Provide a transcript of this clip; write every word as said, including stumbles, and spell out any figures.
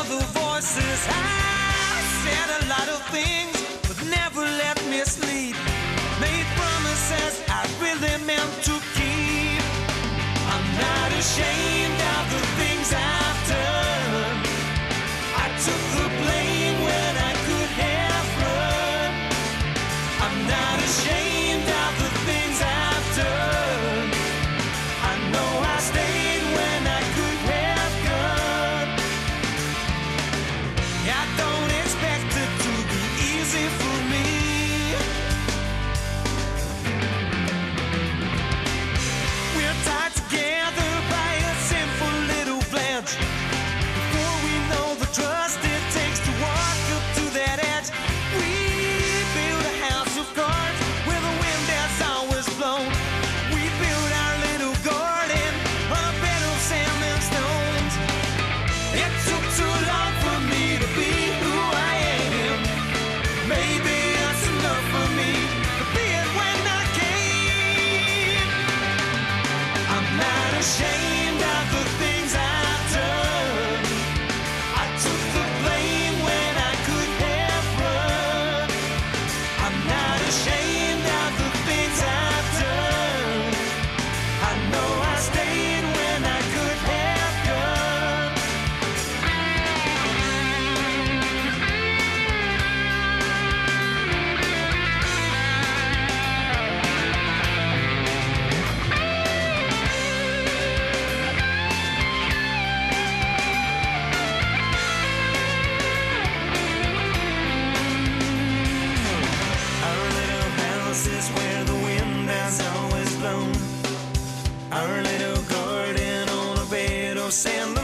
the voices. I said a lot of things, but never let me sleep. Made promises I really meant to keep. I'm not ashamed of the things I've done. I took the blame when I could have run. I'm not ashamed of the things I've done. I know I stayed when I could have gone. I don't expect it to be easy for me. We're tied together by a sinful little pledge. Before we know the trust it takes to walk up to that edge, we build a house of cards where the wind has always blown. We build our little garden on a bed of sand and stones. It took too long for me to be who I am. Maybe that's enough for me to be it when I can. I'm not ashamed of the things I've done. I took the blame when I could have run. I'm not ashamed of the things I've done. I know I stayed when I could have gone. Our little house is where the wind has always blown. Our little garden on a bed of sand